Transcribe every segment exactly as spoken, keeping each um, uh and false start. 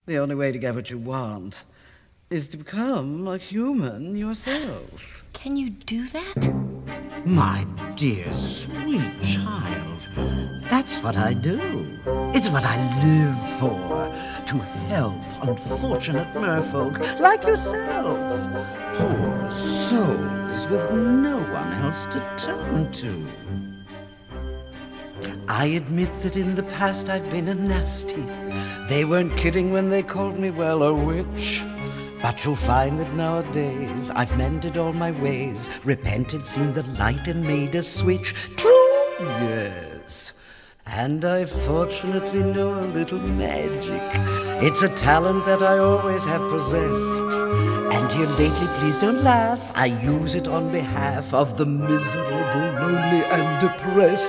The only way to get what you want is to become a human yourself. Can you do that? My dear, sweet child, that's what I do. It's what I live for, to help unfortunate merfolk like yourself. Poor souls with no one else to turn to. I admit that in the past I've been a nasty. They weren't kidding when they called me, well, a witch. But you'll find that nowadays I've mended all my ways, repented, seen the light, and made a switch. True, yes. And I fortunately know a little magic. It's a talent that I always have possessed. And here lately, please don't laugh, I use it on behalf of the miserable, lonely, and depressed.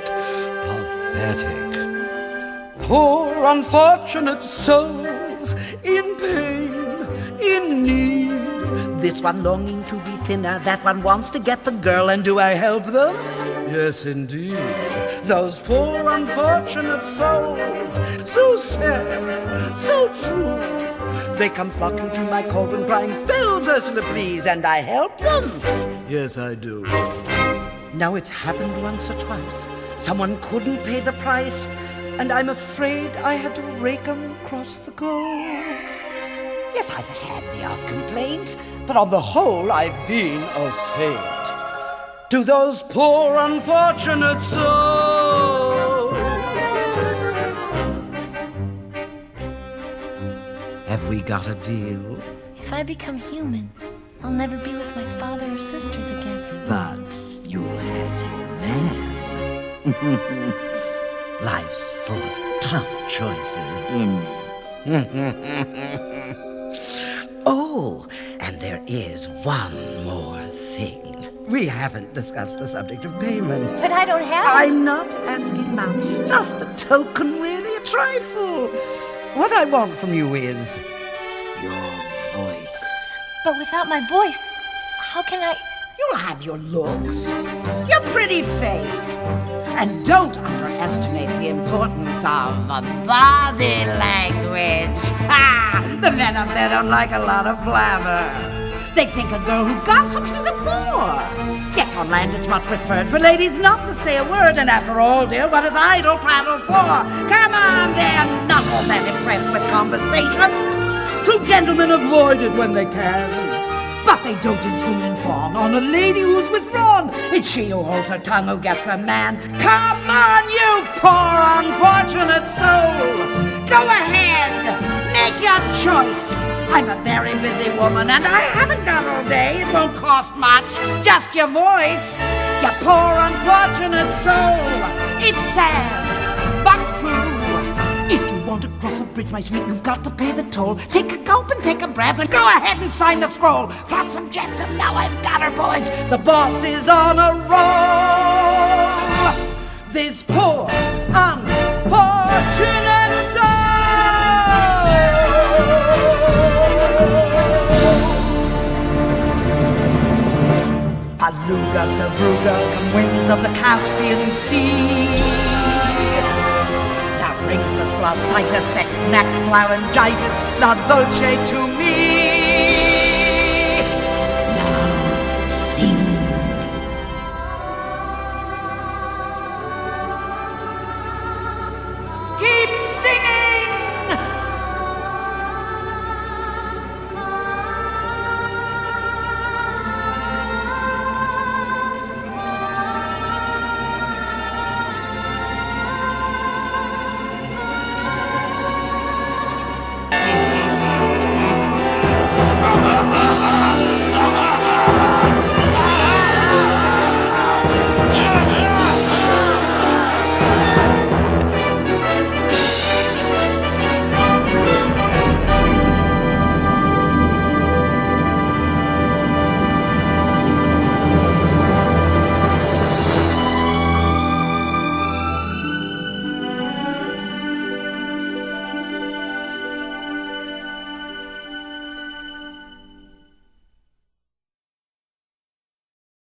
Pathetic. Poor unfortunate souls in pain, in need. This one longing to be thinner, that one wants to get the girl, and do I help them? Yes, indeed. Those poor unfortunate souls, so sad, so true. They come flocking to my cauldron, crying, "Spells, Ursula, please," and I help them. Yes, I do. Now it's happened once or twice. Someone couldn't pay the price, and I'm afraid I had to rake 'em across the coals. Yes, I've had the odd complaint, but on the whole, I've been a saint. To those poor unfortunate souls. Have we got a deal? If I become human, I'll never be with my father or sisters again. But you'll have your man. Life's full of tough choices, isn't it? Oh, and there is one more thing. We haven't discussed the subject of payment. But I don't have it. I'm not asking much. Just a token, really, a trifle. What I want from you is your voice. But without my voice, how can I... You'll have your looks, your pretty face. And don't underestimate the importance of uh, body language. Ha! The men up there don't like a lot of blabber. They think a girl who gossips is a bore. Yes, on land it's much preferred for ladies not to say a word. And after all, dear, what is idle prattle for? Come on, they're not all that impressed with conversation. True gentlemen avoid it when they can. But they don't infool and fawn on a lady who's withdrawn. It's she who holds her tongue who gets a man. Come on, you poor unfortunate soul. Go ahead, make your choice. I'm a very busy woman and I haven't got all day. It won't cost much, just your voice. You poor unfortunate soul. It's sad, but true. If you want to cross a bridge, my sweet, you've got to pay the toll. Take a gulp and take a breath and go ahead and sign the scroll. Flotsam jetsam, now I've got her, boys. The boss is on a roll. This poor, unfortunate soul. Aluga, Savruga, come wings of the Caspian Sea. Rinxus, glossitis, sec, nax, laryngitis, not voce to me.